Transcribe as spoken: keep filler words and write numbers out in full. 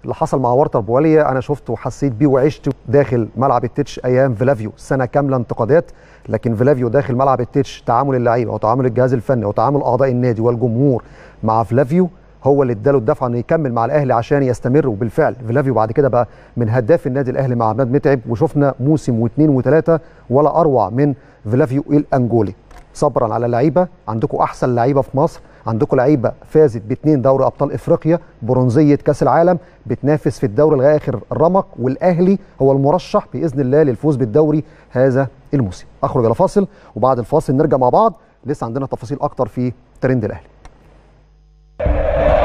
اللي حصل مع ورطة بواليا انا شفته وحسيت بيه وعشته داخل ملعب التتش ايام فيلافيو، سنه كامله انتقادات، لكن فيلافيو داخل ملعب التتش تعامل اللعيبه وتعامل الجهاز الفني وتعامل اعضاء النادي والجمهور مع فيلافيو هو اللي اداله الدفعه انه يكمل مع الاهلي عشان يستمر. وبالفعل فيلافيو بعد كده بقى من هداف النادي الاهلي مع عماد متعب، وشفنا موسم واثنين وثلاثه ولا اروع من فيلافيو الانجولي. صبرا على اللعيبه، عندكم احسن لعيبه في مصر، عندكم لعيبه فازت باثنين دوري ابطال افريقيا، برونزيه كاس العالم، بتنافس في الدوري لغايه اخر الرمق، والاهلي هو المرشح باذن الله للفوز بالدوري هذا الموسم. اخرج الى فاصل وبعد الفاصل نرجع مع بعض، لسه عندنا تفاصيل اكتر في ترند الاهلي.